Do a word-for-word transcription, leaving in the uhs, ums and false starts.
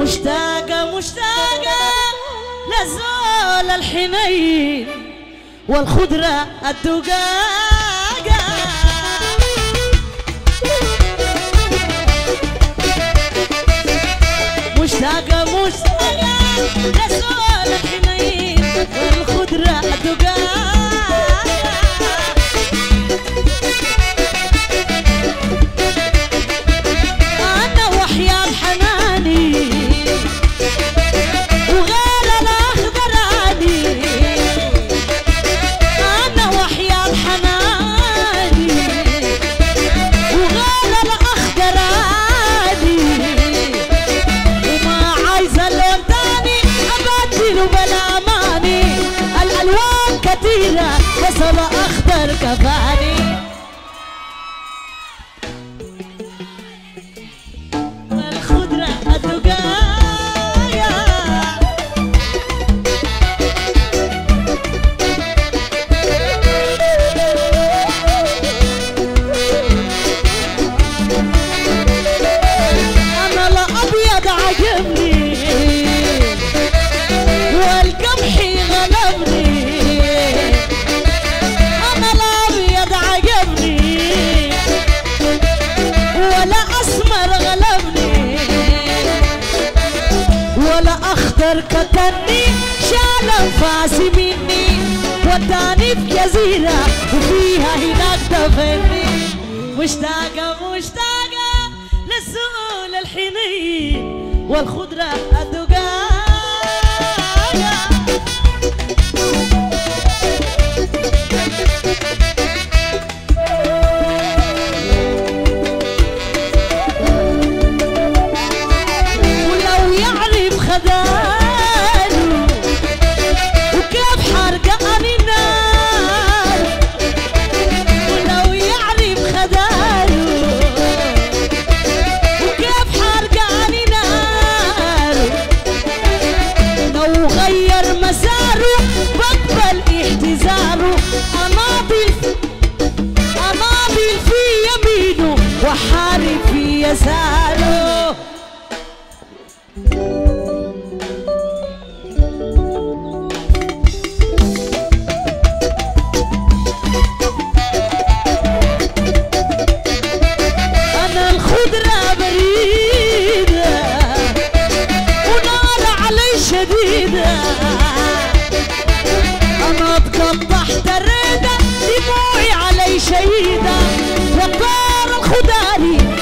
مشتاقة مشتاقة لزول الحنين والخضرة الدقاقة. مشتاقة مشتاقة لزول الحنين والخضرة الدقاقة. أنا وحياة حناني وغير الأخضراني. أنا وحياة حناني وغير الأخضراني. وما عايزة لون تاني أبدله بالأماني. الألوان كتيرة بس الأخضر كفاني. كتني شال انفاسي مني وداني في جزيرة وفيها هناك دفني. مشتاقة مشتاقة للسؤال الحنين والخضرة الدقاقة. ولو يعرف خدام أناضل في يمينه وحارب في يساره. أنا الخضرة بريدة ونار علي شديدة. أنا اتقطعت الريدة دموعي علي شهيدة. والطار الخضاري